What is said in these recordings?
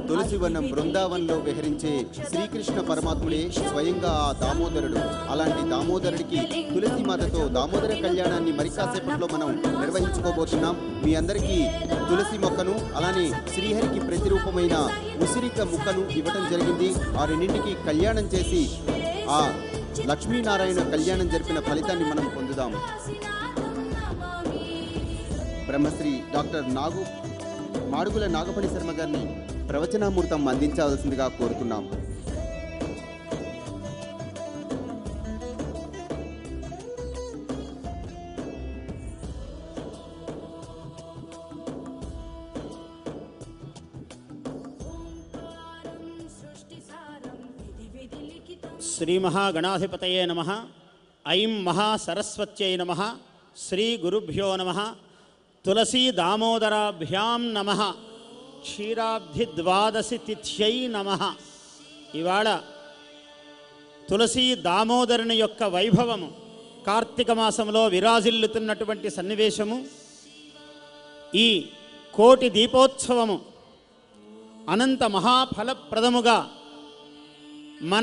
తులసివనం బృందావనంలో విహరించే శ్రీకృష్ణ పరమాత్ముడే స్వయంగా ఆ దామోదరుడు. అలాంటి దామోదరుడికి తులసి మాతతో దామోదర కళ్యాణాన్ని మరి కాసేపట్లో మనం నిర్వహించుకోబోతున్నాం. మీ అందరికీ తులసి మొక్కను అలానే శ్రీహరికి ప్రతిరూపమైన ఉసిరిక ముక్కను ఇవ్వటం జరిగింది. ఆ రెండింటికి కళ్యాణం చేసి ఆ లక్ష్మీనారాయణ కళ్యాణం జరిపిన ఫలితాన్ని మనం పొందుదాం. బ్రహ్మశ్రీ డాక్టర్ మాడుగుల నాగపణి శర్మ గారిని ప్రవచనామూర్తం అందించవలసిందిగా కోరుతున్నాం. శ్రీ మహాగణాధిపతయే నమః. ఐం మహాసరస్వత్యై నమః. శ్రీ గురుభ్యో నమః. తులసీ దామోదరాభ్యాం నమః. క్షీరాబ్ధి ద్వాదశి తిథ్యై నమః. ఇవాళ తులసీ దామోదరుని యొక్క వైభవము కార్తీక మాసంలో విరాజిల్లుతున్నటువంటి సన్నివేశము. ఈ కోటి దీపోత్సవము అనంత మహాఫలప్రదముగా మన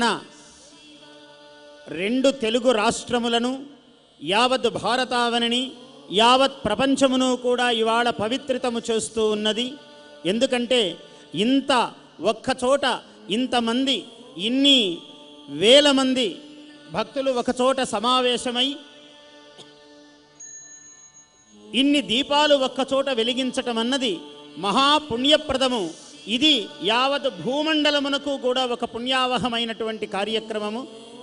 2 తెలుగు రాష్ట్రములను యావత్ భారతావనిని యావత్ ప్రపంచమును కూడా ఇవాళ పవిత్రితము చేస్తూ ఉన్నది. ఎందుకంటే ఇంత ఒక్కచోట ఇంతమంది ఇన్ని వేల మంది భక్తులు ఒకచోట సమావేశమై ఇన్ని దీపాలు ఒక్కచోట వెలిగించటం అన్నది మహాపుణ్యప్రదము. ఇది యావత్ భూమండలమునకు కూడా ఒక పుణ్యావహమైనటువంటి కార్యక్రమము.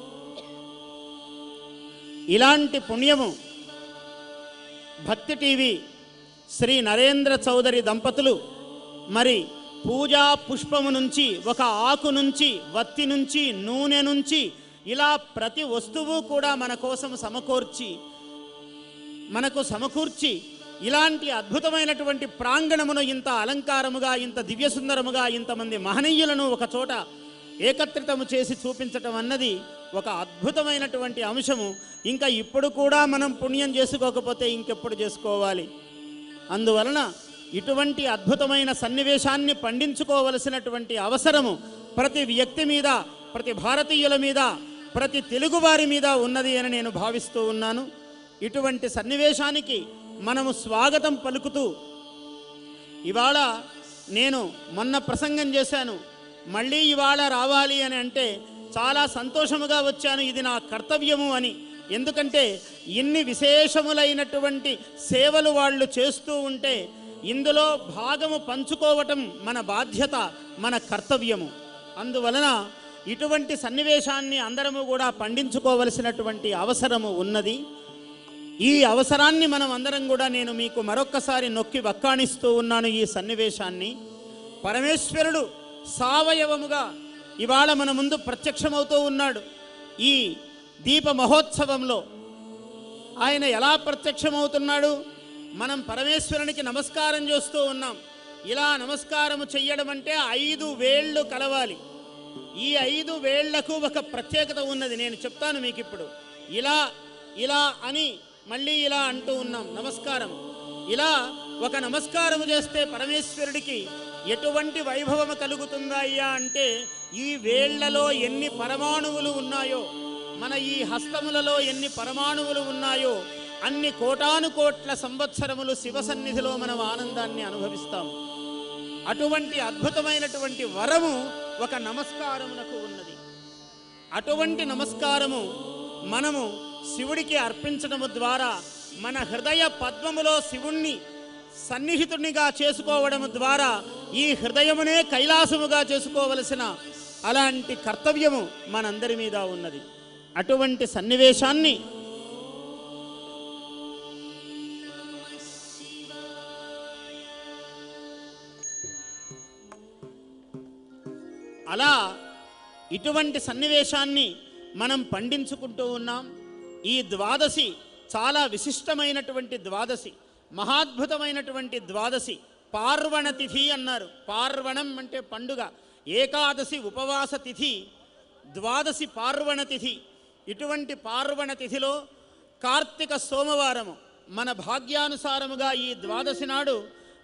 ఇలాంటి పుణ్యము భక్తి టీవీ శ్రీ నరేంద్ర చౌదరి దంపతులు మరి పూజా పుష్పము నుంచి, ఒక ఆకు నుంచి, వత్తి నుంచి, నూనె నుంచి ఇలా ప్రతి వస్తువు కూడా మన కోసం సమకూర్చి ఇలాంటి అద్భుతమైనటువంటి ప్రాంగణమును ఇంత అలంకారముగా, ఇంత దివ్యసుందరముగా, ఇంతమంది మహనీయులను ఒక చోట ఏకత్రితము చేసి చూపించటం అన్నది ఒక అద్భుతమైనటువంటి అంశము. ఇంకా ఇప్పుడు కూడా మనం పుణ్యం చేసుకోకపోతే ఇంకెప్పుడు చేసుకోవాలి? అందువలన ఇటువంటి అద్భుతమైన సన్నివేశాన్ని పండించుకోవలసినటువంటి అవసరము ప్రతి వ్యక్తి మీద, ప్రతి భారతీయుల మీద, ప్రతి తెలుగువారి మీద ఉన్నది అని నేను భావిస్తూ ఉన్నాను. ఇటువంటి సన్నివేశానికి మనము స్వాగతం పలుకుతూ, ఇవాళ నేను మొన్న ప్రసంగం చేశాను, మళ్ళీ ఇవాళ రావాలి అని అంటే చాలా సంతోషముగా వచ్చాను. ఇది నా కర్తవ్యము అని. ఎందుకంటే ఇన్ని విశేషములైనటువంటి సేవలు వాళ్ళు చేస్తూ ఉంటే ఇందులో భాగము పంచుకోవటం మన బాధ్యత, మన కర్తవ్యము. అందువలన ఇటువంటి సన్నివేశాన్ని అందరము కూడా పండించుకోవలసినటువంటి అవసరము ఉన్నది. ఈ అవసరాన్ని మనం అందరం కూడా నేను మీకు మరొక్కసారి నొక్కి వక్కాణిస్తూ ఉన్నాను. ఈ సన్నివేశాన్ని పరమేశ్వరుడు సావయవముగా ఇవాళ మన ముందు ప్రత్యక్షమవుతూ ఉన్నాడు. ఈ దీప మహోత్సవంలో ఆయన ఎలా ప్రత్యక్షమవుతున్నాడు? మనం పరమేశ్వరునికి నమస్కారం చేస్తూ ఉన్నాం. ఇలా నమస్కారము చెయ్యడం అంటే 5 వేళ్ళు కలవాలి. ఈ 5 వేళ్లకు ఒక ప్రత్యేకత ఉన్నది. నేను చెప్తాను మీకు ఇప్పుడు. ఇలా అని మళ్ళీ ఇలా అంటూ ఉన్నాం నమస్కారం. ఇలా ఒక నమస్కారము చేస్తే పరమేశ్వరుడికి ఎటువంటి వైభవము కలుగుతుందయ్యా అంటే, ఈ వేళ్లలో ఎన్ని పరమాణువులు ఉన్నాయో, మన ఈ హస్తములలో ఎన్ని పరమాణువులు ఉన్నాయో అన్ని కోటాను కోట్ల సంవత్సరములు శివ సన్నిధిలో మనం ఆనందాన్ని అనుభవిస్తాం. అటువంటి అద్భుతమైనటువంటి వరము ఒక నమస్కారమునకు ఉన్నది. అటువంటి నమస్కారము మనము శివుడికి అర్పించడము ద్వారా మన హృదయ పద్మములో శివుణ్ణి సన్నిహితునిగా చేసుకోవడము ద్వారా ఈ హృదయమునే కైలాసముగా చేసుకోవలసిన అలాంటి కర్తవ్యము మనందరి మీద ఉన్నది. అటువంటి సన్నివేశాన్ని ఇటువంటి సన్నివేశాన్ని మనం పండించుకుంటూ ఉన్నాం. ఈ ద్వాదశి చాలా విశిష్టమైనటువంటి ద్వాదశి, మహాద్భుతమైనటువంటి ద్వాదశి. పార్వణ తిథి అన్నారు. పార్వణం అంటే పండుగ. ఏకాదశి ఉపవాస తిథి, ద్వాదశి పార్వణ తిథి. ఇటువంటి పార్వణ తిథిలో కార్తీక సోమవారము మన భాగ్యానుసారముగా ఈ ద్వాదశి నాడు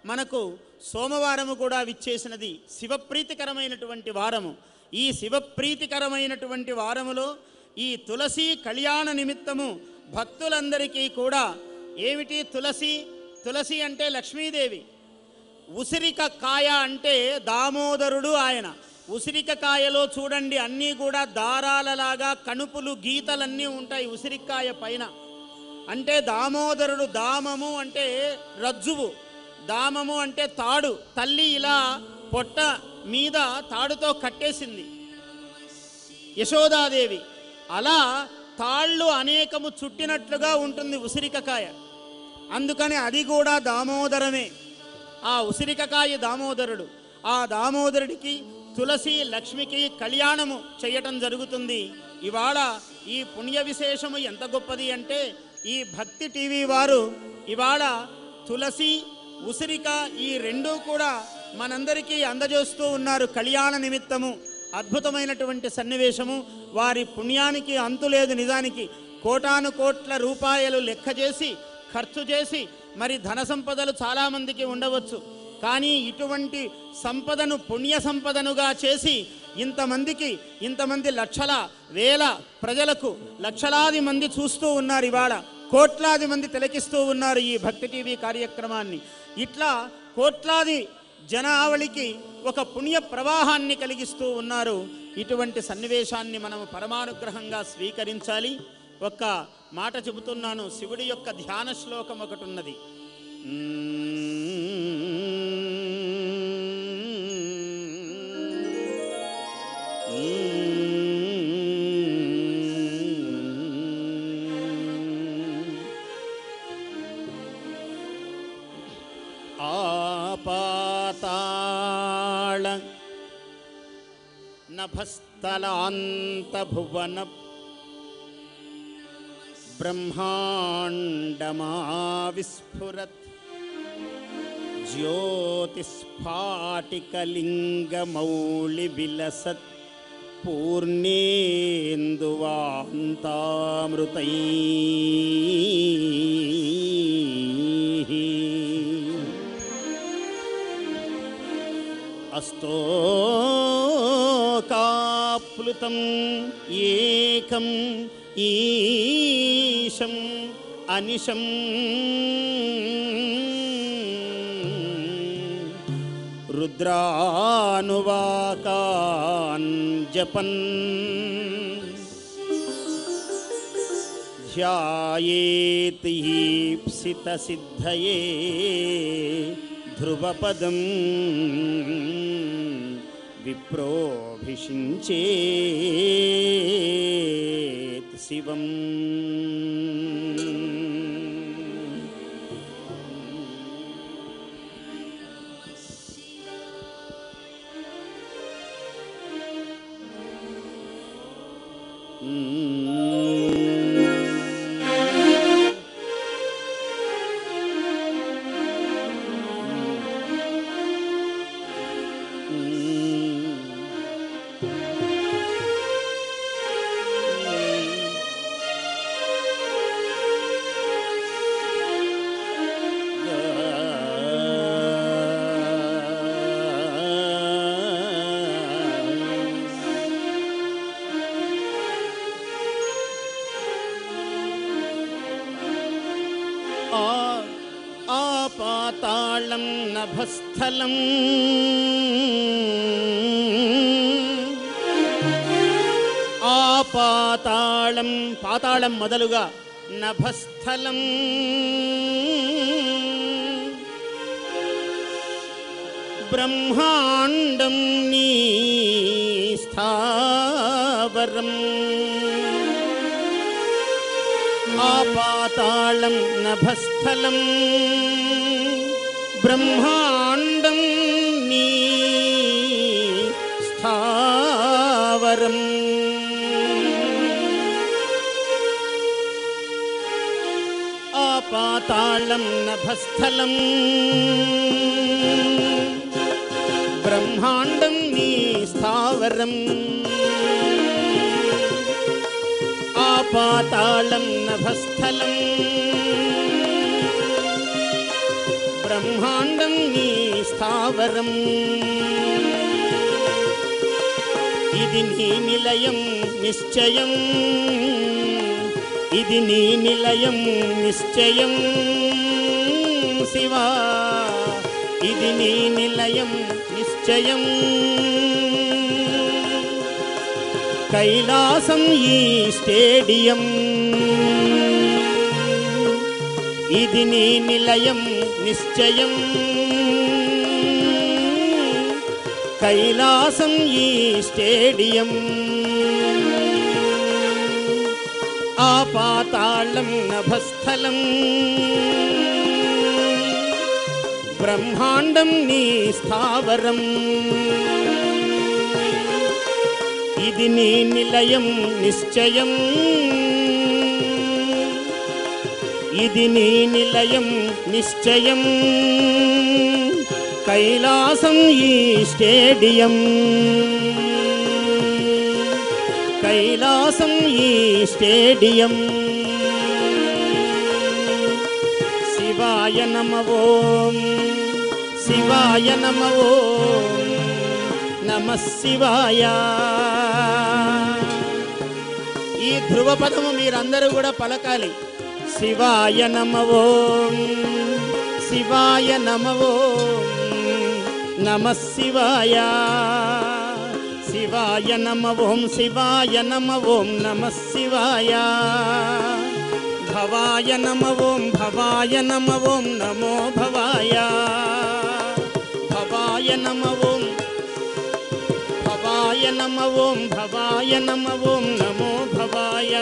మనకు సోమవారము కూడా విచ్చేసినది శివప్రీతికరమైనటువంటి వారము. ఈ శివప్రీతికరమైనటువంటి వారములో ఈ తులసి కళ్యాణ నిమిత్తము భక్తులందరికీ కూడా ఏమిటి తులసి అంటే లక్ష్మీదేవి, ఉసిరిక కాయ అంటే దామోదరుడు ఆయన. ఉసిరిక కాయలో చూడండి అన్నీ కూడా దారాలలాగా కణుపులు గీతలన్నీ ఉంటాయి ఉసిరికాయ పైన. అంటే దామోదరుడు, దామము అంటే రజ్జువు, దామము అంటే తాడు. తల్లి ఇలా పొట్ట మీద తాడుతో కట్టేసింది యశోదాదేవి. అలా తాళ్ళు అనేకము చుట్టినట్లుగా ఉంటుంది ఉసిరికకాయ. అందుకని అది కూడా దామోదరమే. ఆ ఉసిరికకాయ దామోదరుడు. ఆ దామోదరుడికి తులసి లక్ష్మికి కళ్యాణము చేయటం జరుగుతుంది. ఇవాళ ఈ పుణ్య విశేషము ఎంత గొప్పది అంటే ఈ భక్తి టీవీ వారు ఇవాళ తులసి ఉసిరిక ఈ రెండూ కూడా మనందరికీ అందజేస్తూ ఉన్నారు కళ్యాణ నిమిత్తము. అద్భుతమైనటువంటి సన్నివేశము. వారి పుణ్యానికి అంతులేదు. నిజానికి కోటాను కోట్ల రూపాయలు లెక్క చేసి ఖర్చు చేసి మరి ధన సంపదలు చాలామందికి ఉండవచ్చు. కానీ ఇటువంటి సంపదను పుణ్య సంపదనుగా చేసి ఇంతమంది లక్షల వేల ప్రజలకు లక్షలాది మంది చూస్తూ ఉన్నారు. ఇవాళ కోట్లాది మంది తిలకిస్తూ ఉన్నారు ఈ భక్తి టీవీ కార్యక్రమాన్ని. ఇట్లా కోట్లాది జనావళికి ఒక పుణ్య ప్రవాహాన్ని కలిగిస్తూ ఉన్నారు. ఇటువంటి సన్నివేశాన్ని మనం పరమానుగ్రహంగా స్వీకరించాలి. ఒక్క మాట చెబుతున్నాను. శివుడి యొక్క ధ్యాన శ్లోకం ఒకటి ఉన్నది. ఆపాతాళ నభస్థలాంత భువన బ్రహ్మాండమా విస్ఫురత్ జ్యోతిస్ఫాటికలింగమౌళి విలసత్ పూర్ణేందువాంతామృతై అస్తోకాప్లుతం ఏకం ఈశం అనిశం రుద్రానువాకాన్ జపన్ ధ్యాయేతి ఈప్సిత సిద్ధయే ధ్రువపదం విప్రోభిషించేత్ శివం. ఆపాతాళం నభస్థలం ఆపాతాళం పాతాళం మొదలుగా నభస్థలం బ్రహ్మాండం నీ స్థావరం ఆపాతాళం నభస్థలం బ్రహ్మాండం నీ స్థావరం ఆపాతాళం నభస్థలం బ్రహ్మాండం నీ స్థావరం ఆపాతాళం నభస్థలం బ్రహ్మాండం నీ స్థావరం, ఇది నీ నిలయం నిశ్చయం, ఇది నీ నిలయం నిశ్చయం శివా, ఇది నీ నిలయం నిశ్చయం. కైలాసం ఈ స్టేడియం, ఇది నీ నిలయం నిశ్చయం. కైలాసం ఈ స్టేడియం. ఆ పాతాళం నభస్థలం, బ్రహ్మాండం నీ స్థావరం, ఇది నీ నిలయం నిశ్చయం, ఇది నీ నిలయం నిశ్చయం. కైలాసం ఈ స్టేడియం, కైలాసం ఈ స్టేడియం. శివాయ నమ ఓం, శివాయ నమ ఓం, నమః శివాయ. ఈ ధ్రువపదము మీరందరూ కూడా పలకాలి. శివాయ నమ ఓం, శివాయ నమ ఓం, నమః శివాయ. శివాయ నమ ఓం, శివాయ నమ ఓం, నమః శివాయ. భవాయ నమ ఓం, భవాయ నమ ఓం, నమో భవాయ. భవాయ నమ ఓం, భవాయ నమ ఓం, భవాయ నమ ఓం, నమో భవాయ.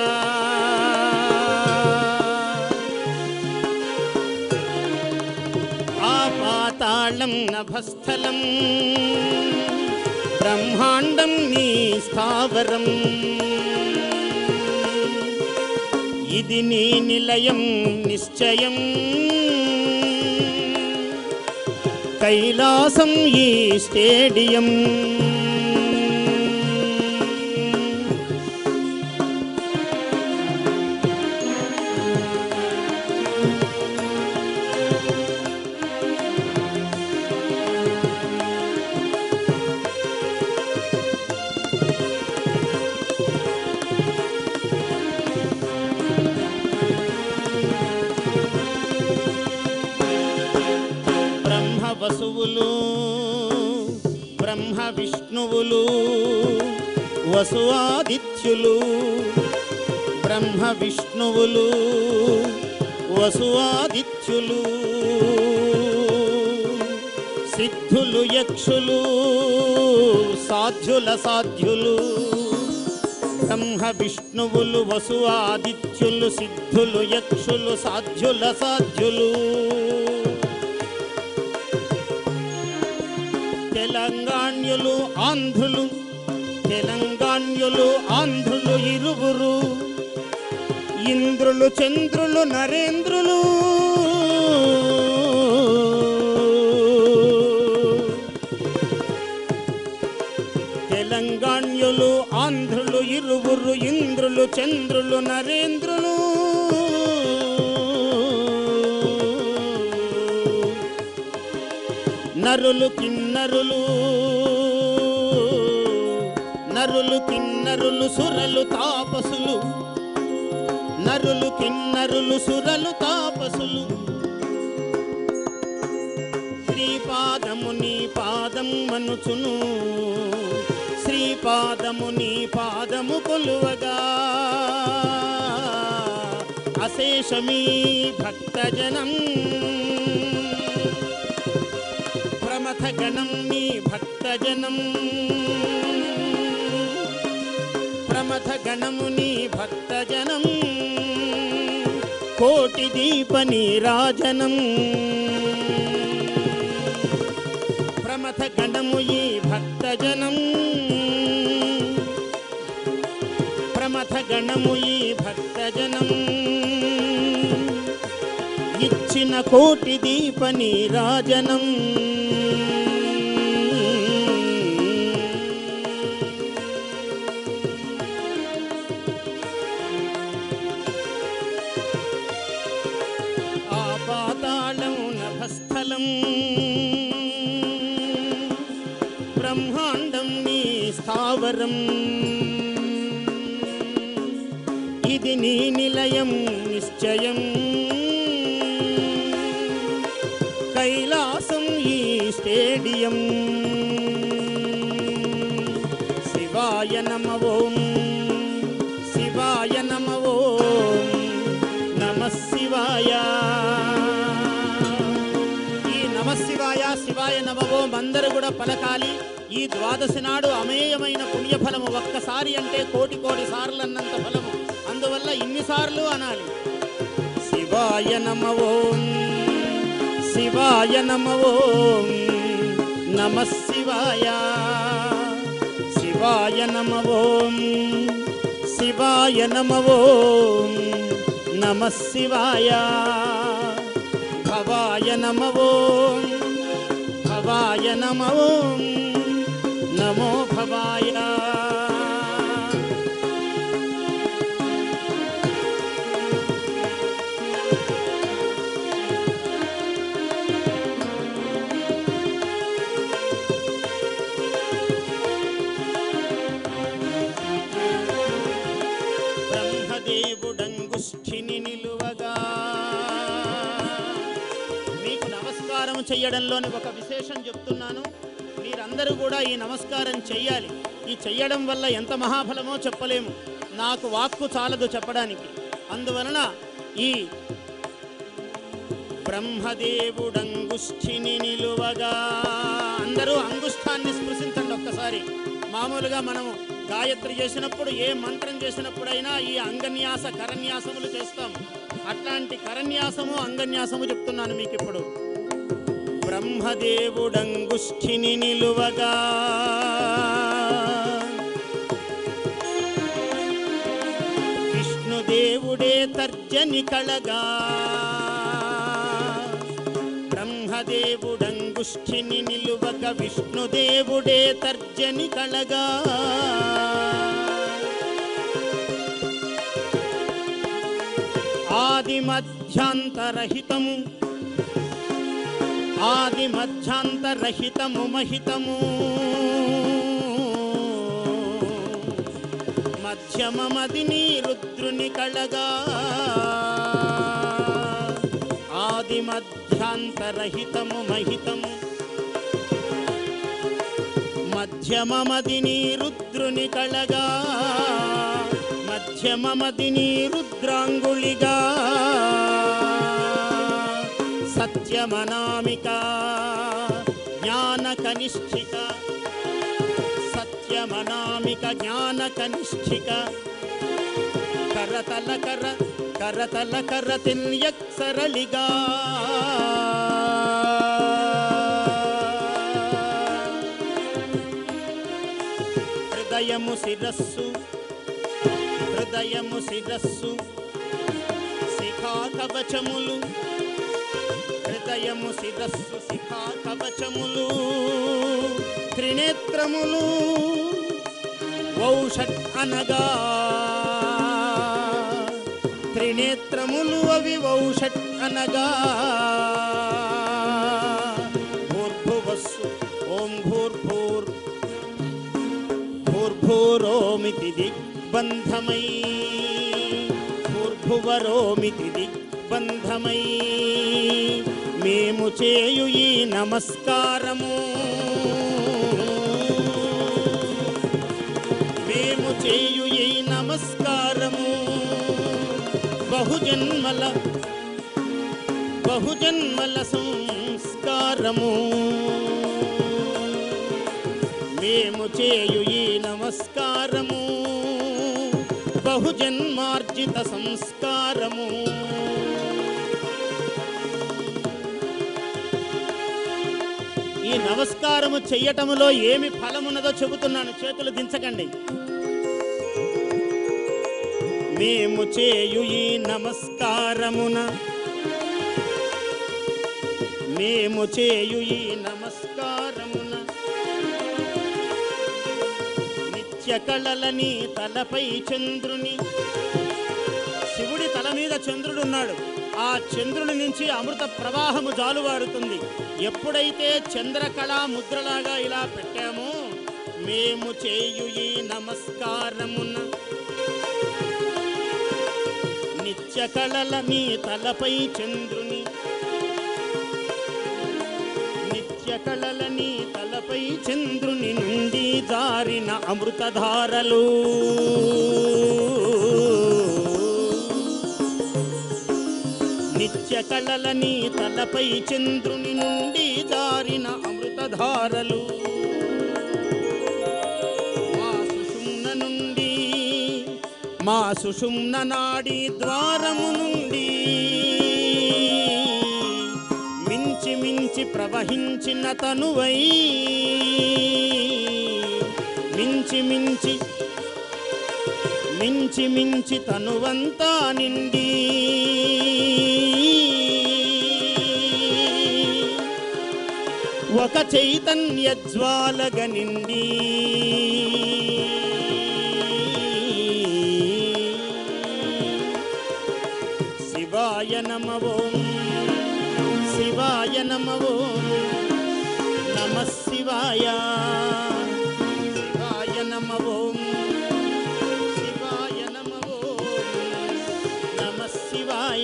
పాతాళం నభస్థలం, బ్రహ్మాండం నీ స్థావరం, ఇది నీ నిలయం నిశ్చయం. కైలాసం ఈ స్టేడియం. వసువులు బ్రహ్మ విష్ణువులు, వసుఆదిత్యులు, బ్రహ్మ విష్ణువులు, వసుఆదిత్యులు, సిద్ధులు యక్షులు, సాధ్యుల సాధ్యులు. బ్రహ్మ విష్ణువులు, వసుఆదిత్యులు, సిద్ధులు యక్షులు, సాధ్యుల సాధ్యులు. తెలంగాణ్యులు ఆంధ్రులు, తెలంగాణ్యులు ఆంధ్రులు ఇరువురు, ఇంద్రులు చంద్రులు నరేంద్రులు. తెలంగాణ్యులు ఆంధ్రులు ఇరువురు, ఇంద్రులు చంద్రులు నరేంద్రులు. నరులు కిన్నరులు, నరులు కిన్నరులు, సురలు తాపసులు, నరులు కిన్నరులు, సురలు తాపసులు. శ్రీపాదము నీ పాదం మనుచును, శ్రీపాదము నీ పాదము కొలువగా, అశేషమీ భక్తజనం. ప్రమథగణం నీ భక్తజనం, ప్రమథగణము నీ భక్తజనం. కోటి దీప నీరాజనం, ప్రమథగణము ఈ భక్తజనం, ప్రమథగణము ఈ భక్తజనం. ఇచ్చిన కోటి దీప నీరాజనం. ఆ పాతాళం నభస్థలం, స్థావరం ఇది నీ నిలయం నిశ్చయం కైలాసం ఈ స్టేడియం శివాయ నమ ఓం శివాయ నమ ఓం నమః శివాయ. ఈ నమః శివాయ శివాయ నమ ఓం అందరూ కూడా పలకాలి. ఈ ద్వాదశి నాడు అమేయమైన పుణ్యఫలము ఒక్కసారి అంటే కోటి కోటి సార్లు అన్నంత ఫలము, అందువల్ల ఇన్నిసార్లు అనాలి. శివాయ నమ ఓం శివాయ నమ ఓం నమః శివాయ. శివాయ నమ ఓం శివాయ నమ ఓం నమః శివాయ. భవాయ నమ ఓం భవాయ నమ ఓం నమో భవాయ. బ్రహ్మదేవుడంగుష్ఠిని నిలువగా మీకు నమస్కారం చేయడంలోని ఒక విశేషం చెప్తున్నాను. మీరందరూ కూడా ఈ నమస్కారం చెయ్యాలి. ఈ చెయ్యడం వల్ల ఎంత మహాఫలమో చెప్పలేము, నాకు వాక్కు చాలదు చెప్పడానికి. అందువలన ఈ బ్రహ్మదేవుడంగుష్ఠిని నిలువగా అందరూ అంగుష్ఠాన్ని స్పృశించండి ఒక్కసారి. మామూలుగా మనము గాయత్రి చేసినప్పుడు ఏ మంత్రం చేసినప్పుడైనా ఈ అంగన్యాస కరన్యాసములు చేస్తాము. అట్లాంటి కరన్యాసము అంగన్యాసము చెప్తున్నాను మీకు ఇప్పుడు. బ్రహ్మదేవుడంగుష్ఠిని నిలువగా విష్ణుదేవుడే తర్జని కళగా. బ్రహ్మదేవుడంగుష్ఠిని నిలువగ విష్ణుదేవుడే తర్జని కళగా. ఆది మధ్యాంతరహితము ఆది మధ్యాంతరహితము మహితము మధ్యమమదిని రుద్రుని కళగా. ఆది మధ్యాంతరహితము మహితము మధ్యమమదిని రుద్రుని కళగా. మధ్యమమదిని రుద్రాంగుళిగా. సత్యమనామిక జ్ఞాన కనిష్ఠిక సత్యమనామిక జ్ఞాన కనిష్ఠిక. కరతల కర కరతల కరతిల్యక్ సరళిగా. హృదయము శిరస్సు హృదయము శిరస్సు శిఖా కవచములు. హృదయము శిరస్సు శిఖా కవచములు. త్రినేత్రములు వౌషట్ అనగా. త్రినేత్రములు అవి వౌషట్ అనగా. భూర్భువస్సు ఓం భూర్భూర్ భూర్భూరోమితి దిగ్బంధమై. భూర్భువరోమితి దిగ్బంధమై మేము చేయు ఈ నమస్కారము. మేము చేయు ఈ నమస్కారము. బహుజన్మల బహుజన్మల సంస్కారము. మేము చేయు ఈ నమస్కారము. బహుజన్మార్జిత సంస్కారము. ఈ నమస్కారము చెయ్యటములో ఏమి ఫలమున్నదో చెబుతున్నాను, చేతులు దించకండి. మేము చేయు ఈ నమస్కారమున మేము చేయు ఈ నమస్కారమున నిత్య కళలని తలపై చంద్రుని. శివుడి తల మీద చంద్రుడున్నాడు. ఆ చంద్రుని నుంచి అమృత ప్రవాహము జాలువారుతుంది. ఎప్పుడైతే చంద్రకళా ముద్రలాగా ఇలా పెట్టామో మేము చేయు ఈ నమస్కారమున నిత్య కళల నీ తలపై చంద్రుని నిత్య కళల నీ తలపై చంద్రుని నుండి జారిన అమృతధారలు నిత్య కళల నీ తలపై చంద్రుని నుండి జారిన అమృతధారలు మా సుషుమ్న నాడి ద్వారము నుండి మించి మించి ప్రవహించిన తనువై మించి మించి మించి మించి తనువంతా నిండి ఒక చైతన్య జ్వాలగ నిండి శివాయ నమః ఓం శివాయ నమః ఓం నమః శివాయ శివాయ నమః ఓం శివాయ నమః ఓం నమః శివాయ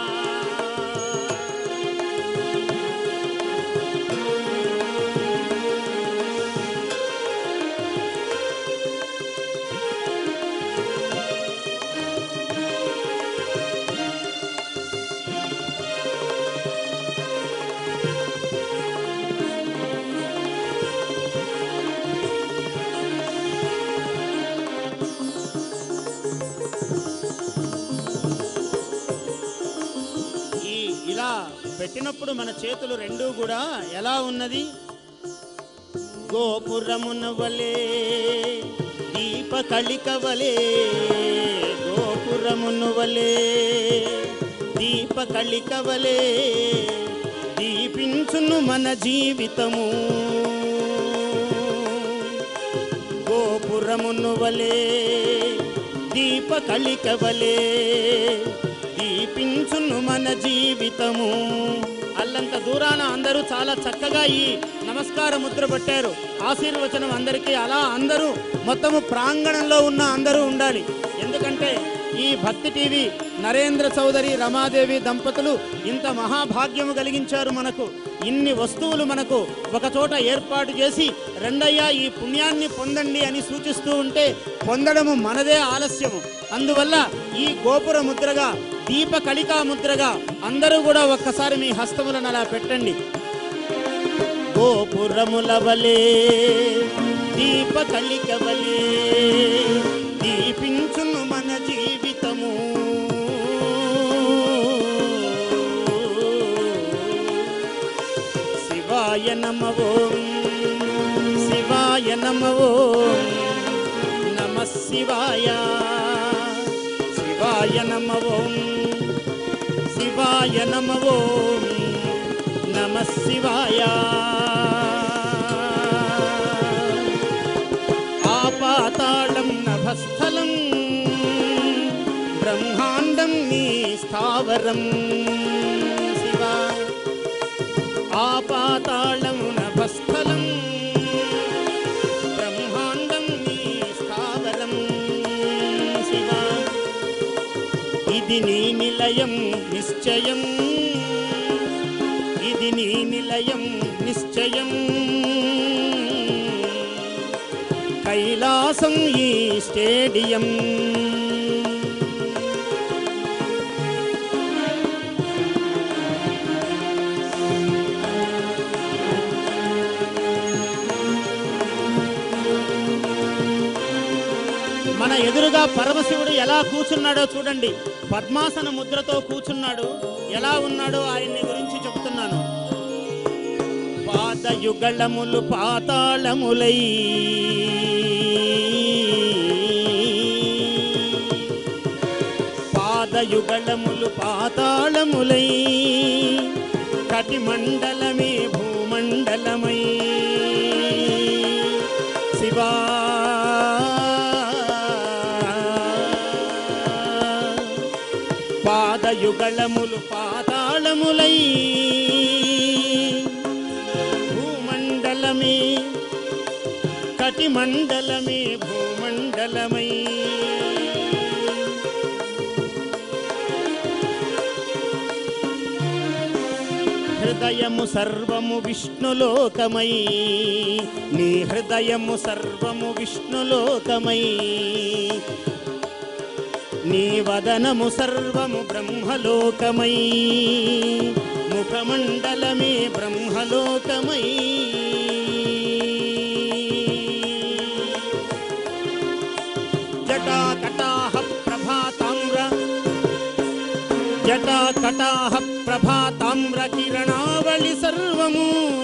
పెట్టినప్పుడు మన చేతులు రెండూ కూడా ఎలా ఉన్నది గోపురమున వలే దీప కళిక వలే గోపురమున వలే దీప కళిక వలే దీపించును మన జీవితము గోపురమున వలే దీప కళిక వలే దీపించును మన జీవితము. అల్లంత దూరాన అందరూ చాలా చక్కగా ఈ నమస్కార ముద్ర పట్టారు. ఆశీర్వచనం అందరికీ. అలా అందరూ మొత్తము ప్రాంగణంలో ఉన్న అందరూ ఉండాలి. ఎందుకంటే ఈ భక్తి టీవీ నరేంద్ర చౌదరి రమాదేవి దంపతులు ఇంత మహాభాగ్యము కలిగించారు. మనకు ఇన్ని వస్తువులు మనకు ఒక చోట ఏర్పాటు చేసి రెండయ్యా ఈ పుణ్యాన్ని పొందండి అని సూచిస్తూ ఉంటే పొందడము మనదే ఆలస్యము. అందువల్ల ఈ గోపుర ముద్రగా దీప కళికా ముద్రగా అందరూ కూడా ఒక్కసారి మీ హస్తములను అలా పెట్టండి. గోపురముల వలే దీప కళిక వలే దీపించును మన జీవితము. శివాయ నమః ఓం శివాయ నమః ఓం నమః శివాయ శివాయ నమః ఓం శివాయ నమః ఓం నమః శివాయ. ఆపాతాళం నభస్థలం బ్రహ్మాండం నీ స్థావరం శివ. ఆపాతాళం నభస్థలం బ్రహ్మాండం నీ స్థావరం శివ. ఇది నీ నిలయం నిశ్చయం ఇది నీ నిలయం నిశ్చయం. కైలాసం ఈ స్టేడియం. మన ఎదురుగా పరమశివుడు ఎలా కూర్చున్నాడో చూడండి. పద్మాసన ముద్రతో కూర్చున్నాడు. ఎలా ఉన్నాడో ఆయన్ని గురించి చెప్తున్నాను. పాదయుగళములు పాతాళములై పాదయుగళములు పాతాళములై కటిమండలమే భూమండలమై శివా. పాదయుగళములు పాతాళములై భూమండలమే కటి మండలమే భూమండలమై హృదయము సర్వము విష్ణులోకమై నీ హృదయము సర్వము విష్ణులోకమై నీ వదనము సర్వము బ్రహ్మలోకమై ముఖమండలమే బ్రహ్మలోకమై జటాకటాహ ప్రభాతామ్ర జటాకటాహ ప్రభాతామ్ర కిరణావళి సర్వము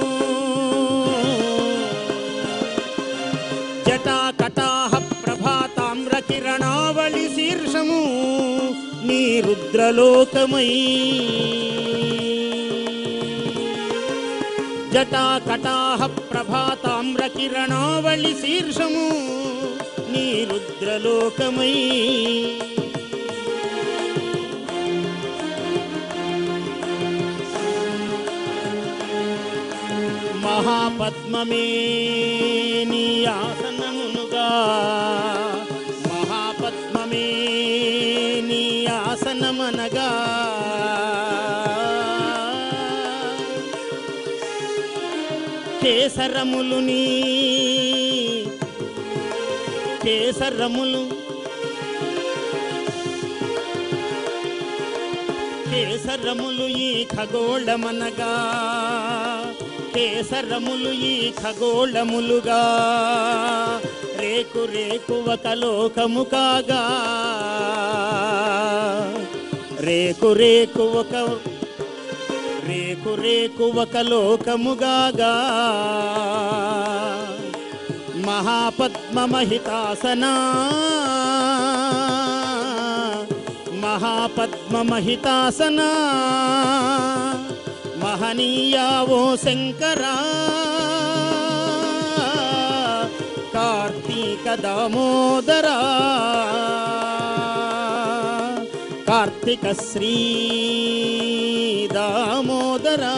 జటాకటాహ ప్రభాతామ్ర కిరణావళి శీర్షము నీ రుద్రలోకమై జటాకటాహ ప్రభాతామ్ర కిరణావళి శీర్షము నీ రుద్రలోకమై మహాపద్మమే నీ ఆసనమునుగా మహాపద్మమే నీ ఆసనమనగా కేసరములు నీ కేసరములు కేసరములు ఈ ఖగోళమనగా కేసరములు ఈ ఖగోళములుగా రేకు రేకు ఒక లోకము కాగా రేకు రేకు ఒక లోకముగాగా మహాపద్మమహితాసనా మహాపద్మమహితాసనా మహనీయావో శంకరా కార్తీక దామోదరా కార్తీక శ్రీ దామోదరా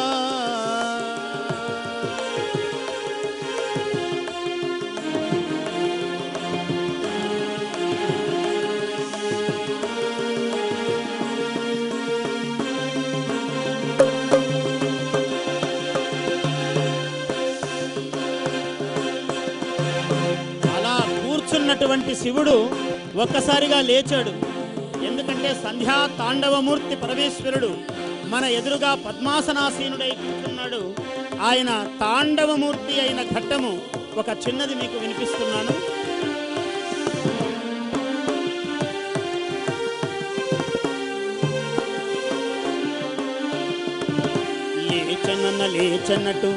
కూర్చున్నటువంటి శివుడు ఒక్కసారిగా లేచాడు. ఎందుకంటే సంధ్యా తాండవమూర్తి పరమేశ్వరుడు మన ఎదురుగా పద్మాసనాసీనుడై కూర్చున్నాడు. ఆయన తాండవమూర్తి అయిన ఘట్టము ఒక చిన్నది మీకు వినిపిస్తున్నాను. లేచనన్న లేచనటు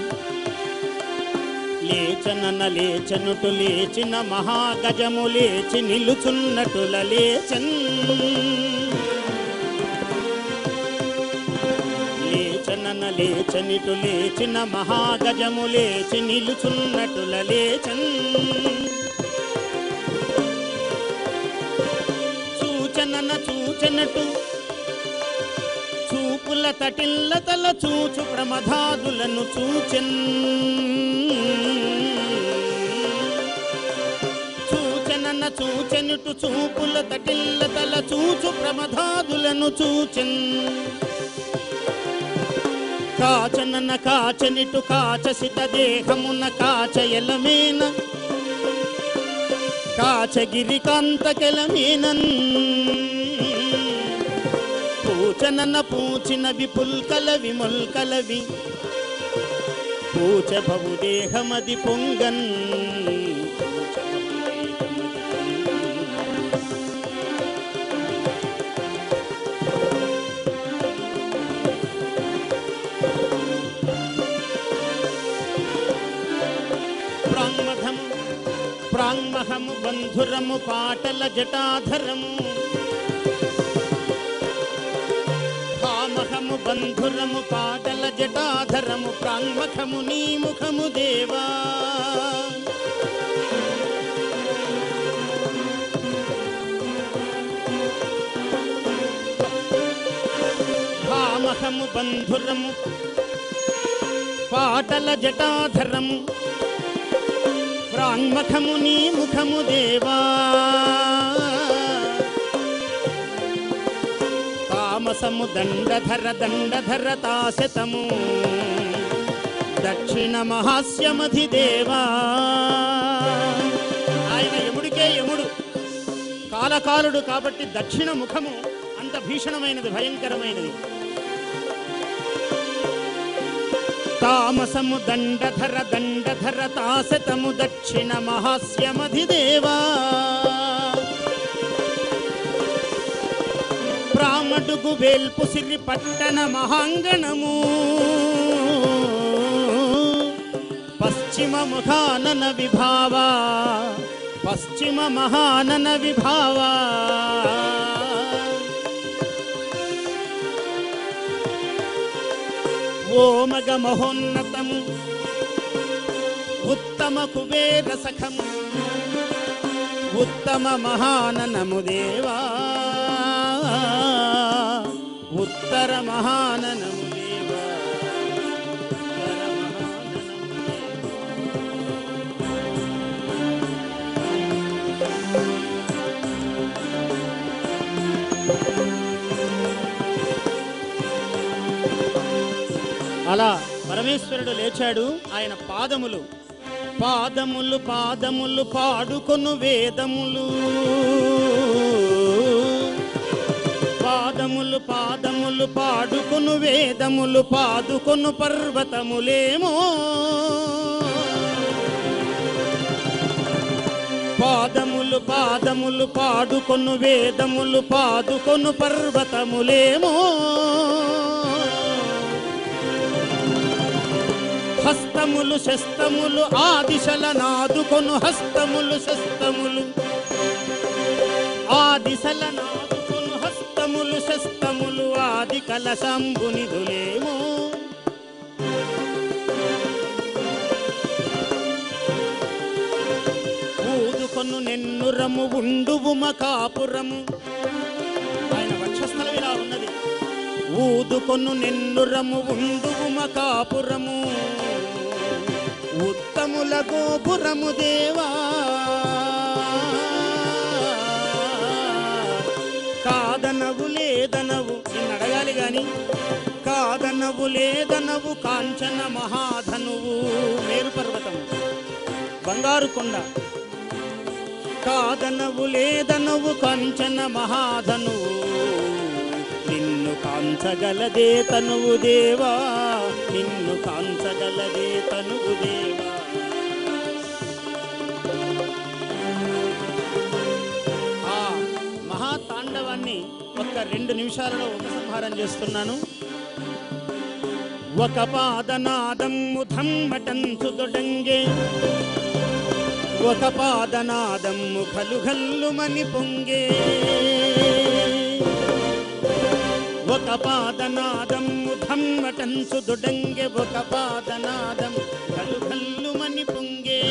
లేచనన్న లేచనుటు లేచిన మహాగజము లేచి నిలుచున్నటుల లేచన్ లేచనన్న లేచనిటు లేచిన మహాగజము లేచి నిలుచున్నటుల లేచన్ చూచనన్న చూచనటు చూపుల తటిల్ల తల చూచు ప్రమదాదులను చూచెన్ చూచెనన్న చూచెనుటు చూపుల తటిల్ల తల చూచు ప్రమదాదులను చూచెన్ కాచనన్న కాచనిటు కాచసిత దేహమున కాచయలమేన కాచగిరి కాంతకెలమేనన్ పూచనన్న పూచినవి పుల్కలవి మొల్కలవి పూచ బహుదేహమది పొంగన్ ప్రాంమహము బంధురము పాటల జటాధరము భామహము బంధురము పాటల జటాధరము ప్రాంమఖము నీ ముఖము దేవా భామహము బంధురము పాటల జటాధరము ప్రాంగ్ముఖము నీ ముఖము దేవా తామసము దండధర తాశతము దక్షిణ మహాస్యమధి దేవా. ఆయన యముడికే యముడు, కాలకాలుడు కాబట్టి దక్షిణ ముఖము అంత భీషణమైనది, భయంకరమైనది. తామసము దండధర తాశతము దక్షిణ మహాస్యమధి దేవా. ప్రామడుగు వేల్పు సిరి పట్టణ మహాంగణము పశ్చిమ ముఖానన విభావా పశ్చిమ మహానన విభావా. ఓమగ మహోన్నతము ఉత్తమ కుబేర సఖము ఉత్తమ మహాననము దేవా ఉత్తర మహాననము దేవా ఉత్తర మహాననము దేవా. అలా పరమేశ్వరుడు లేచాడు. ఆయన పాదములు పాదములు పాదములు పాడుకొను వేదములు పాదములు పాదములు పాడుకొను వేదములు పాదుకొను పర్వతములేమో పాదములు పాదములు పాడుకొను వేదములు పాదుకొను పర్వతములేమో హస్తములు శస్తములు ఆ దిశల నాదుకొను హస్తములు శస్తములు ఆ దిశల నాదుకొను హస్తములు శస్తములు ఆది కలశంబునిధులేమో ఊదుకొను నెన్నురము ఉండువు మకాపురము. ఆయన వక్షస్థలం ఇలా ఉన్నది. ఊదుకొను నెన్నురము ఉండువు మకాపురము ఉత్తముల గోపురము దేవా. కాదనవు లేదనవు నిన్ను అడగాలి గాని కాదనవు లేదనవు కాంచన మహాధనువు మేరు పర్వతము బంగారు కొండ. కాదనవు లేదనవు కాంచన మహాధనువు నిన్ను కాంచగలదే తనువు దేవా నిన్ను కాంచగలదే తనువు దేవా. ఆ మహాతాండవాన్ని ఒక్క 2 నిమిషాలలో ఉపసంహారం చేస్తున్నాను. ఒక పాదనాదము ధమ్మటంచు దొడంగే ఒక పాదనాదము ఘలుఘల్లుమని పొంగే ఒక పాదనాదము ధమ్మటంచు దొడంగే ఒక పాదనాదం ఘలుఘల్లుమని పొంగే.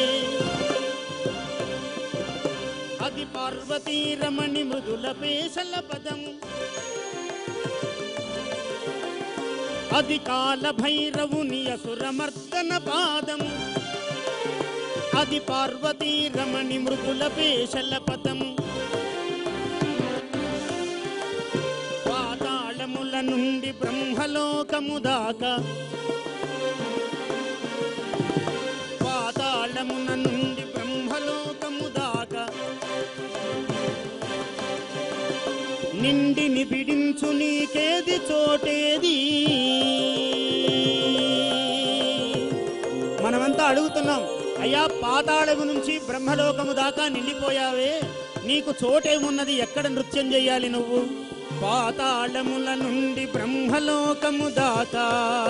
అది పార్వతీ రమణి మృదుల పేశల పదము అది కాల భైరవుని అసురమర్దన పాదము అది పార్వతీ రమణి మృదుల పేశల పదము. పాతాళముల నుండి బ్రహ్మలోకము దాకా పాతాళముల నుండి బ్రహ్మలోకము దాకా నిండిని బిడించు నీకేది చోటేది. మనమంతా అడుగుతున్నాం, అయ్యా పాతాళము నుంచి బ్రహ్మలోకము దాకా నిండిపోయావే, నీకు చోటేమున్నది, ఎక్కడ నృత్యం చెయ్యాలి నువ్వు? పాతాళముల నుండి బ్రహ్మలోకము దాకా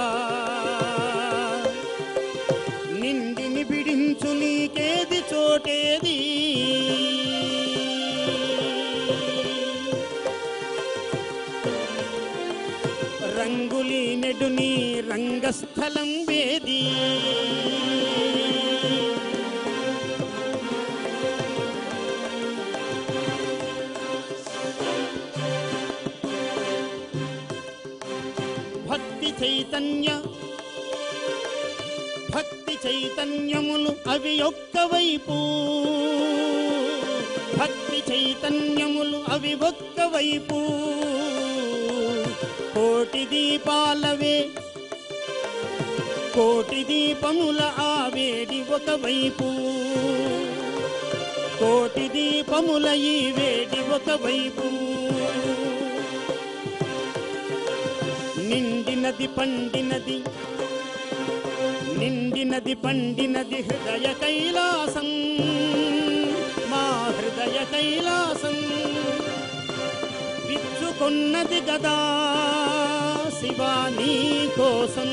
నిండిని బిడించు నీకేది చోటేది. రంగులి నెడు నీ రంగస్థలం వేది భక్తి చైతన్య చైతన్యములు అవి ఒక్కవైపు, భక్తి చైతన్యములు అవి ఒక్కవైపు, కోటి దీపాలవే కోటి దీపముల ఆ వేడి ఒకవైపు, కోటి దీపముల ఈ వేడి ఒకవైపు, నిండినది పండినది నిండినది పండినది హృదయ కైలాసం, మా హృదయ కైలాసం, విచ్చుకొన్నది గదా శివా నీ కోసం.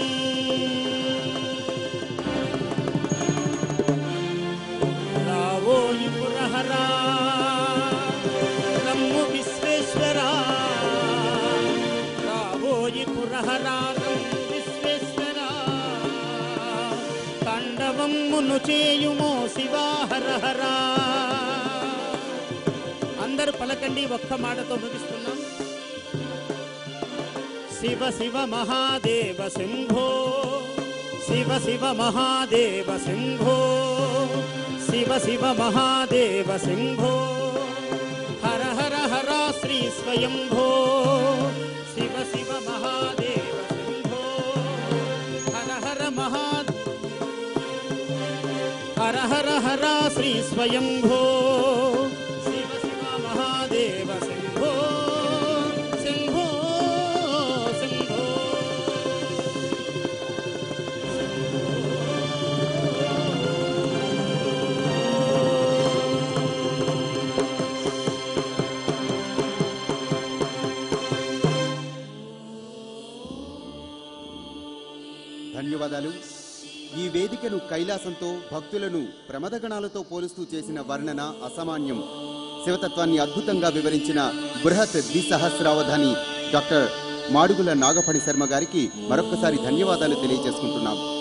రావోయి పురహరా రమ్ము విశ్వేశ్వరా, రావోయి పురహరా రమ్ము విశ్వేశ్వరా, తాండవమ్మును చేయుమో శివా హర హరా. అందరూ పలకండి, ఒక్క మాటతో ముగిస్తున్నాం. శివ శివ మహాదేవ శంభో, శివ శివ మహాదేవ శంభో, శివ శివ మహాదేవ శంభో, హర హర హర శ్రీ స్వయంభో, శివ శివ మహాదేవ శంభో, హర హర హర హర హర శ్రీ స్వయంభో, శివ శివ మహాదేవ శంభో, శంభో శంభో. ధన్యవాదాలు. ఈ వేదికను కైలాసంతో, భక్తులను ప్రమదగణాలతో పోలుస్తూ చేసిన వర్ణన అసామాన్యం. శివతత్వాన్ని అద్భుతంగా వివరించిన బృహత్ ద్విసహస్రావధాని డాక్టర్ మాడుగుల నాగఫణి శర్మ గారికి మరొక్కసారి ధన్యవాదాలు తెలియజేసుకుంటున్నాం.